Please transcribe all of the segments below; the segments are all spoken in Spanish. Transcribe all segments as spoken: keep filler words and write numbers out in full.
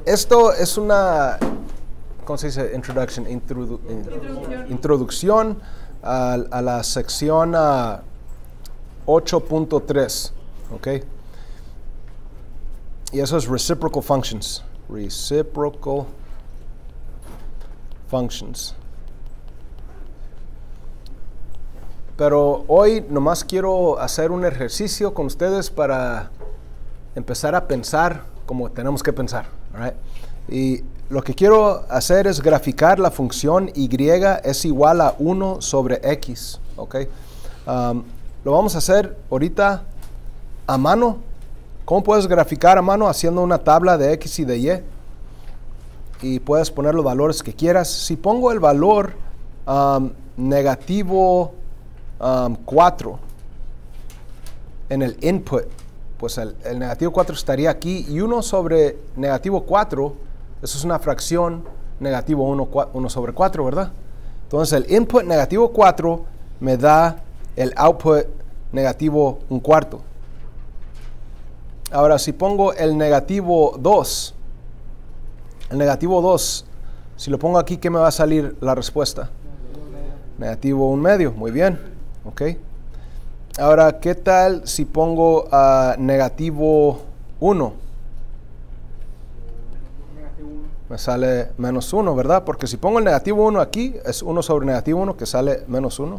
esto es una, ¿cómo se dice? Introduction, introdu introducción, introducción a, a la sección uh, ocho punto tres, ¿ok? Y eso es reciprocal functions. Reciprocal functions. Pero hoy nomás quiero hacer un ejercicio con ustedes para empezar a pensar como tenemos que pensar. Right? Y lo que quiero hacer es graficar la función y es igual a uno sobre x. ¿Okay? Um, lo vamos a hacer ahorita a mano. ¿Cómo puedes graficar a mano? Haciendo una tabla de x y de y. Y puedes poner los valores que quieras. Si pongo el valor um, negativo um, cuatro en el input, pues el, el negativo cuatro estaría aquí. Y uno sobre negativo cuatro, eso es una fracción negativo uno sobre cuatro, ¿verdad? Entonces el input negativo cuatro me da el output negativo un cuarto. Ahora, si pongo el negativo dos, el negativo dos, si lo pongo aquí, ¿qué me va a salir la respuesta? Negativo un medio, muy bien, ok. Ahora, ¿qué tal si pongo uh, negativo uno? Me sale menos uno, ¿verdad? Porque si pongo el negativo uno aquí, es uno sobre negativo uno que sale menos uno.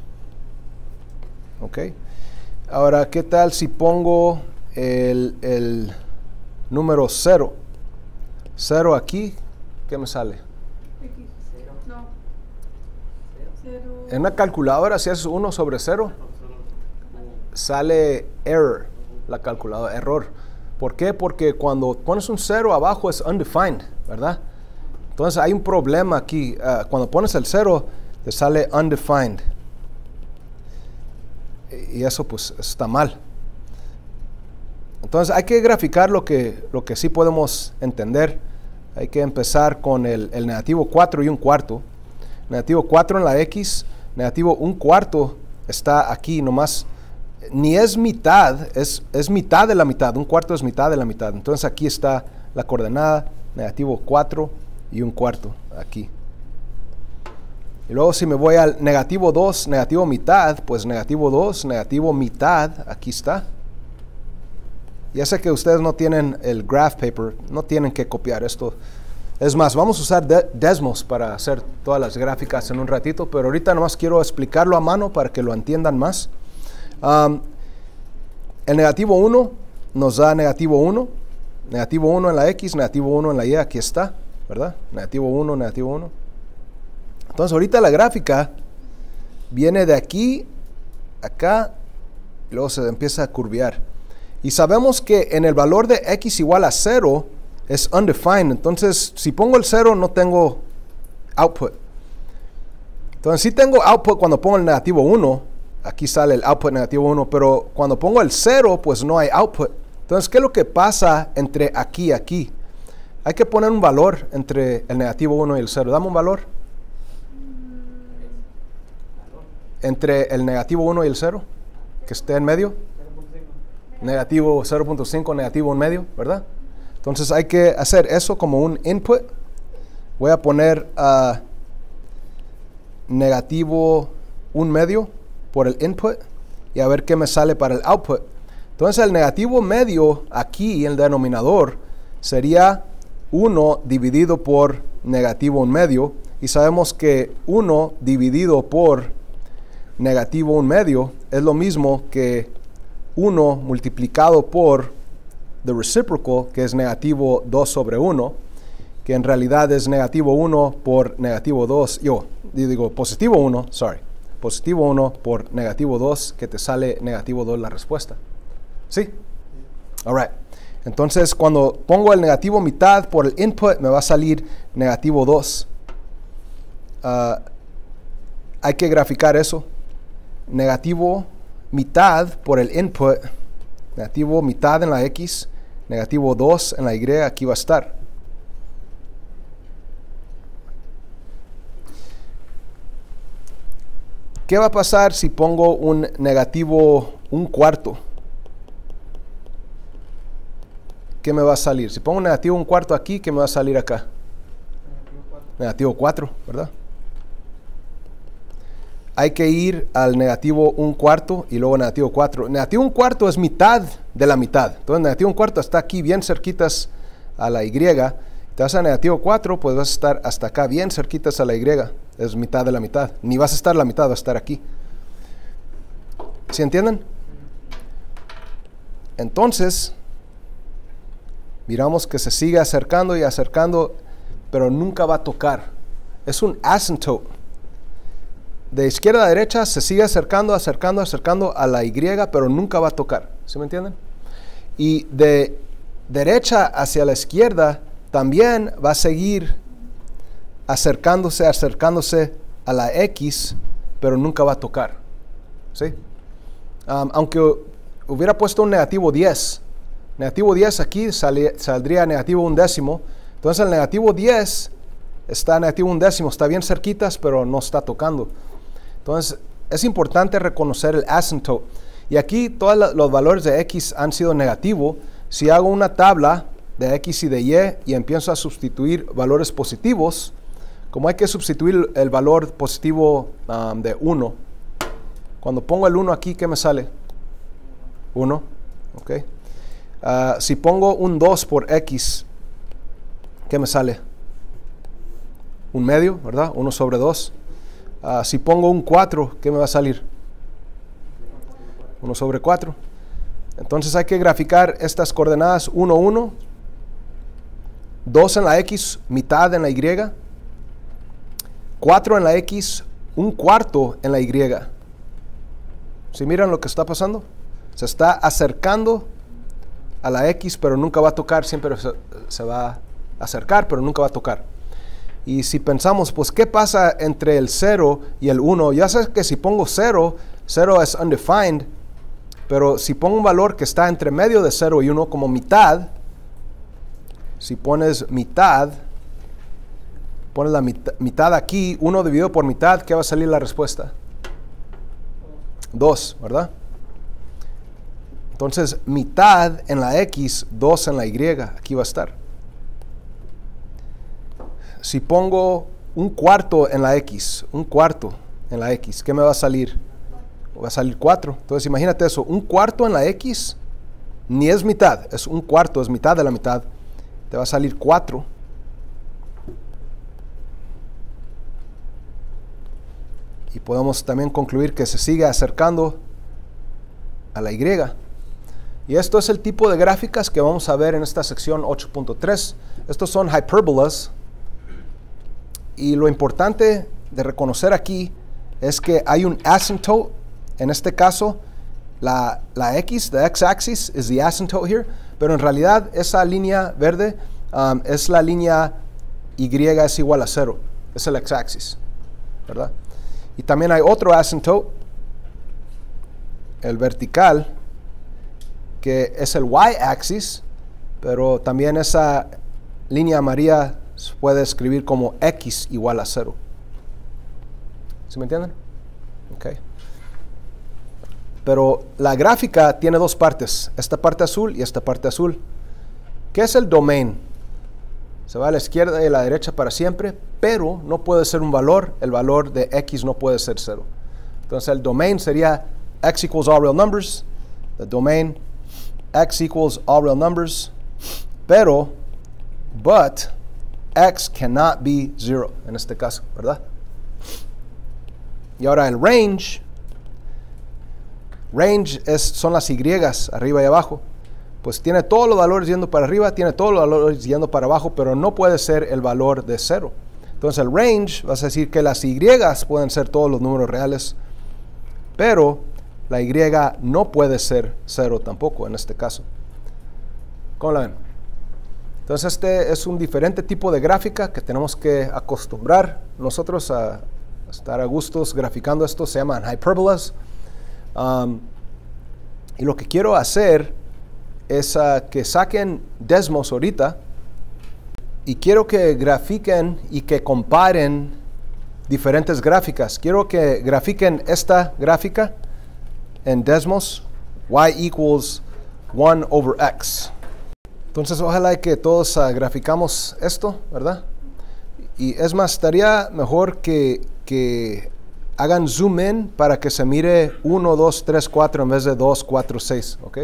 Ok. Ahora, ¿qué tal si pongo el, el número cero? cero aquí, ¿qué me sale? X, cero. No. cero. En una calculadora, si haces uno sobre cero, sale error, la calculadora, error. ¿Por qué? Porque cuando pones un cero abajo es undefined, ¿verdad? Entonces hay un problema aquí. Uh, cuando pones el cero, te sale undefined. Y eso pues está mal. Entonces hay que graficar lo que, lo que sí podemos entender. Hay que empezar con el, el negativo cuatro y un cuarto. Negativo cuatro en la x, negativo un cuarto está aquí nomás. Ni es mitad, es, es mitad de la mitad. Un cuarto es mitad de la mitad. Entonces aquí está la coordenada, negativo cuatro y un cuarto aquí. Y luego si me voy al negativo dos, negativo mitad, pues negativo dos, negativo mitad, aquí está. Ya sé que ustedes no tienen el graph paper, no tienen que copiar esto. Es más, vamos a usar de Desmos para hacer todas las gráficas en un ratito, pero ahorita nomás quiero explicarlo a mano para que lo entiendan más. Um, el negativo uno nos da negativo uno, negativo uno en la x, negativo uno en la y, aquí está, ¿verdad? Negativo uno, negativo uno. Entonces ahorita la gráfica viene de aquí, acá, y luego se empieza a curvear. Y sabemos que en el valor de x igual a cero es undefined. Entonces, si pongo el cero, no tengo output. Entonces, sí tengo output cuando pongo el negativo uno. Aquí sale el output negativo uno. Pero cuando pongo el cero, pues no hay output. Entonces, ¿qué es lo que pasa entre aquí y aquí? Hay que poner un valor entre el negativo uno y el cero. Dame un valor. Entre el negativo uno y el cero. Que esté en medio. Negativo cero punto cinco, negativo un medio, ¿verdad? Entonces hay que hacer eso como un input. Voy a poner uh, negativo un medio por el input y a ver qué me sale para el output. Entonces el negativo medio aquí en el denominador sería uno dividido por negativo un medio. Y sabemos que uno dividido por negativo un medio es lo mismo que uno multiplicado por the reciprocal, que es negativo dos sobre uno, que en realidad es negativo uno por negativo dos, yo digo positivo uno, sorry, positivo uno por negativo dos, que te sale negativo dos la respuesta. ¿Sí? All right. Entonces, cuando pongo el negativo mitad por el input, me va a salir negativo dos. Uh, hay que graficar eso. Negativo mitad por el input, negativo mitad en la x, negativo dos en la y, aquí va a estar. ¿Qué va a pasar si pongo un negativo un cuarto? ¿qué me va a salir? Si pongo negativo un cuarto aquí, ¿qué me va a salir acá? Negativo cuatro, ¿verdad? Hay que ir al negativo un cuarto y luego negativo cuatro. Negativo un cuarto es mitad de la mitad. Entonces negativo un cuarto está aquí bien cerquitas a la Y. Te vas a negativo cuatro, pues vas a estar hasta acá bien cerquitas a la Y. Es mitad de la mitad. Ni vas a estar la mitad, vas a estar aquí. ¿Sí entienden? Entonces, miramos que se sigue acercando y acercando, pero nunca va a tocar. Es un asymptote. De izquierda a derecha se sigue acercando, acercando, acercando a la Y, pero nunca va a tocar. ¿Sí me entienden? Y de derecha hacia la izquierda también va a seguir acercándose, acercándose a la X, pero nunca va a tocar. ¿Sí? Um, aunque hubiera puesto un negativo diez, negativo diez aquí sali, saldría negativo un décimo. Entonces el negativo diez está negativo un décimo, está bien cerquitas, pero no está tocando. Entonces es importante reconocer el asymptote. Y aquí todos los valores de X han sido negativos. Si hago una tabla de X y de Y y empiezo a sustituir valores positivos, como hay que sustituir el valor positivo um, de uno, cuando pongo el uno aquí, ¿qué me sale? uno. Okay. Uh, si pongo un dos por X, ¿qué me sale? Un medio, ¿verdad? uno sobre dos. Uh, si pongo un cuatro, ¿qué me va a salir? uno sobre cuatro. Entonces hay que graficar estas coordenadas uno, uno, dos en la X, mitad en la Y, cuatro en la X, un cuarto en la Y. ¿Sí miran lo que está pasando? Se está acercando a la X, pero nunca va a tocar, siempre se, se va a acercar, pero nunca va a tocar. Y si pensamos, pues, ¿qué pasa entre el cero y el uno? Ya sé que si pongo cero, cero es undefined, pero si pongo un valor que está entre medio de cero y uno, como mitad, si pones mitad, pones la mitad, mitad aquí, uno dividido por mitad, ¿qué va a salir la respuesta? dos, ¿verdad? Entonces, mitad en la X, dos en la Y, aquí va a estar. Si pongo un cuarto en la X, un cuarto en la X, ¿qué me va a salir? Va a salir cuatro. Entonces, imagínate eso, un cuarto en la X, ni es mitad, es un cuarto, es mitad de la mitad. Te va a salir cuatro. Y podemos también concluir que se sigue acercando a la Y. Y esto es el tipo de gráficas que vamos a ver en esta sección ocho punto tres. Estos son hyperbolas. Y lo importante de reconocer aquí es que hay un asymptote. En este caso, la, la X, the x-axis, is the asymptote here. Pero en realidad esa línea verde um, es la línea Y es igual a cero. Es el x-axis, ¿verdad? Y también hay otro asymptote, el vertical, que es el y-axis, pero también esa línea amarilla se puede escribir como X igual a cero. ¿Sí me entienden? Okay. Pero la gráfica tiene dos partes, esta parte azul y esta parte azul. ¿Qué es el domain? Se va a la izquierda y a la derecha para siempre, pero no puede ser un valor, el valor de X no puede ser cero. Entonces el domain sería X equals all real numbers, the domain X equals all real numbers, pero, but, X cannot be zero, en este caso, ¿verdad? Y ahora el range, range es, son las Y, arriba y abajo. Pues tiene todos los valores yendo para arriba, tiene todos los valores yendo para abajo, pero no puede ser el valor de cero. Entonces el range, vas a decir que las Y pueden ser todos los números reales, pero la Y no puede ser cero tampoco en este caso. ¿Cómo la ven? Entonces este es un diferente tipo de gráfica que tenemos que acostumbrar nosotros a estar a gustos graficando esto. Se llaman hyperbolas. Um, y lo que quiero hacer es uh, que saquen Desmos ahorita y quiero que grafiquen y que comparen diferentes gráficas. Quiero que grafiquen esta gráfica en Desmos, y equals one over x. Entonces, ojalá que todos uh, graficamos esto, ¿verdad? Y es más, estaría mejor que, que hagan zoom in para que se mire uno, dos, tres, cuatro en vez de dos, cuatro, seis, ¿ok?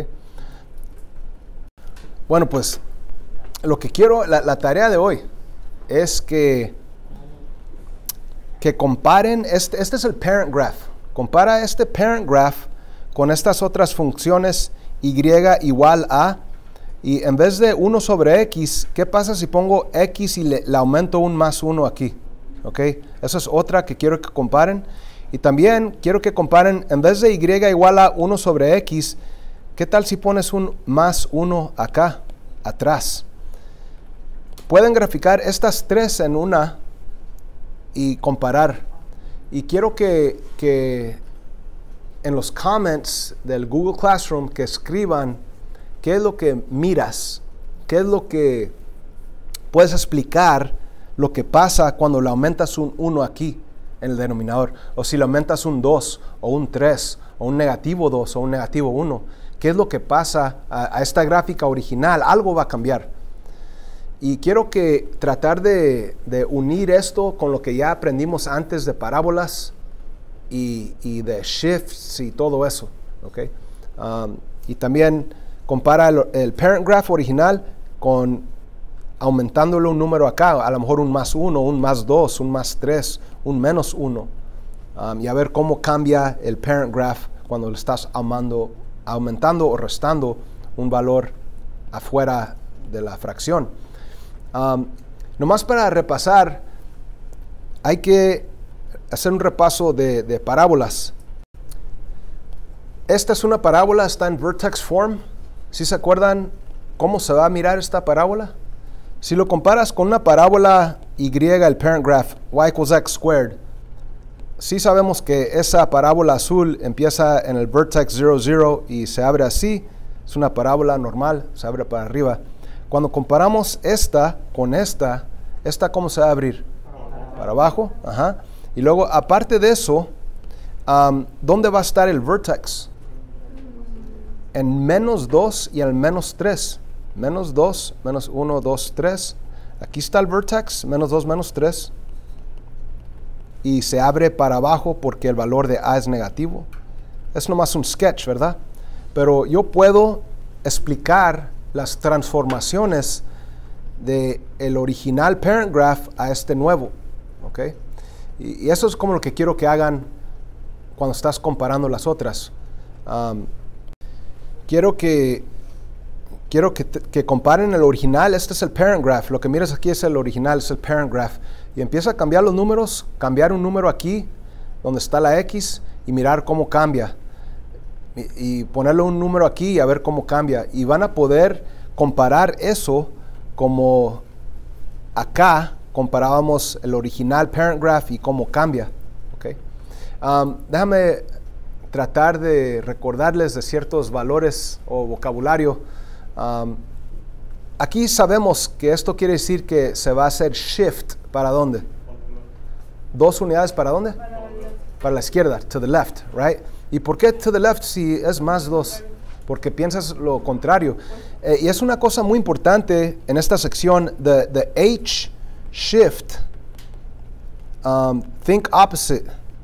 Bueno, pues, lo que quiero, la, la tarea de hoy es que, que comparen, este, este es el parent graph, compara este parent graph con estas otras funciones y igual a, y en vez de uno sobre x, ¿qué pasa si pongo x y le, le aumento un más uno aquí? ¿Ok? Esa es otra que quiero que comparen. Y también quiero que comparen, en vez de y igual a uno sobre x, ¿qué tal si pones un más uno acá, atrás? Pueden graficar estas tres en una y comparar. Y quiero que, que en los comments del Google Classroom que escriban qué es lo que miras, qué es lo que puedes explicar lo que pasa cuando le aumentas un uno aquí en el denominador, o si le aumentas un dos, o un tres, o un negativo dos, o un negativo uno. ¿Qué es lo que pasa a, a esta gráfica original? Algo va a cambiar. Y quiero que tratar de, de unir esto con lo que ya aprendimos antes de parábolas y, y de shifts y todo eso. ¿Okay? Um, y también compara el, el parent graph original con aumentándole un número acá, a lo mejor un más uno, un más dos, un más tres, un menos uno. Um, y a ver cómo cambia el parent graph cuando le estás amando, aumentando o restando un valor afuera de la fracción. Um, nomás para repasar, hay que hacer un repaso de, de parábolas. Esta es una parábola, está en vertex form. ¿Sí se acuerdan cómo se va a mirar esta parábola? Si lo comparas con una parábola y, el parent graph, y equals x squared, sí sabemos que esa parábola azul empieza en el vertex cero, cero y se abre así. Es una parábola normal, se abre para arriba. Cuando comparamos esta con esta, ¿esta cómo se va a abrir? Para abajo. Ajá. Y luego, aparte de eso, um, ¿dónde va a estar el vertex? En menos dos y en menos tres. Menos dos, menos uno, dos, tres. Aquí está el vertex, menos dos, menos tres. Y se abre para abajo porque el valor de a es negativo. Es nomás un sketch, ¿verdad? Pero yo puedo explicar las transformaciones de el original parent graph a este nuevo. ¿Ok? Y, y eso es como lo que quiero que hagan cuando estás comparando las otras. Um, quiero que quiero que, que comparen el original. Este es el parent graph. Lo que miras aquí es el original, es el parent graph. Y empieza a cambiar los números, cambiar un número aquí, donde está la X, y mirar cómo cambia. Y, y ponerle un número aquí y a ver cómo cambia. Y van a poder comparar eso como acá comparábamos el original parent graph y cómo cambia. ¿Okay? Um, déjame tratar de recordarles de ciertos valores o vocabulario. Um, aquí sabemos que esto quiere decir que se va a hacer shift. ¿Para dónde? ¿Dos unidades para dónde? Para la, para la izquierda, to the left, right? ¿Y por qué to the left si es más dos? Porque piensas lo contrario. Eh, y es una cosa muy importante en esta sección, the, the H shift, um, think opposite.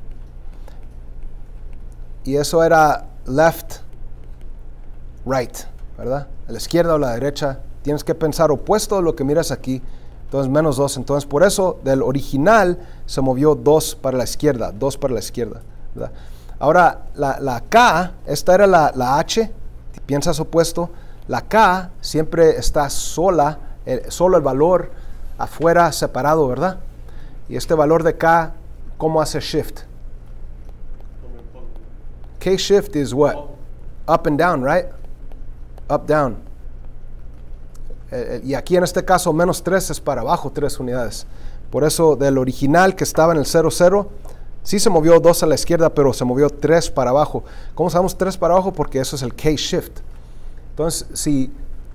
Y eso era left, right, ¿verdad? A la izquierda o la derecha. Tienes que pensar opuesto a lo que miras aquí. Entonces menos dos. Entonces por eso del original se movió dos para la izquierda. dos para la izquierda, ¿verdad? Ahora la, la K, esta era la, la H. Piensas opuesto. La K siempre está sola. El, solo el valor afuera separado, ¿verdad? Y este valor de K, ¿cómo hace shift? K shift is what? Up and down, right? Up, down. Eh, y aquí en este caso menos tres es para abajo tres unidades. Por eso del original que estaba en el cero, cero, sí se movió dos a la izquierda, pero se movió tres para abajo. ¿Cómo sabemos tres para abajo? Porque eso es el K-shift. Entonces, si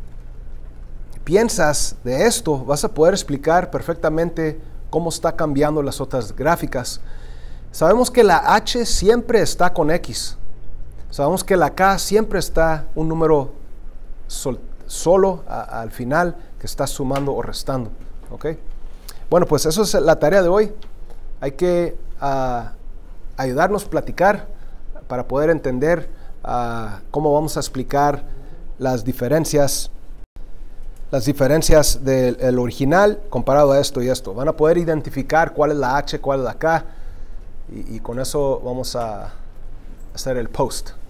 piensas de esto, vas a poder explicar perfectamente cómo está cambiando las otras gráficas. Sabemos que la H siempre está con X. Sabemos que la K siempre está un número sol solo a, al final que está sumando o restando. ¿Okay? Bueno, pues eso es la tarea de hoy. Hay que uh, ayudarnos a platicar para poder entender uh, cómo vamos a explicar las diferencias las diferencias del original comparado a esto y esto. Van a poder identificar cuál es la H, cuál es la K, y, y con eso vamos a hacer el post.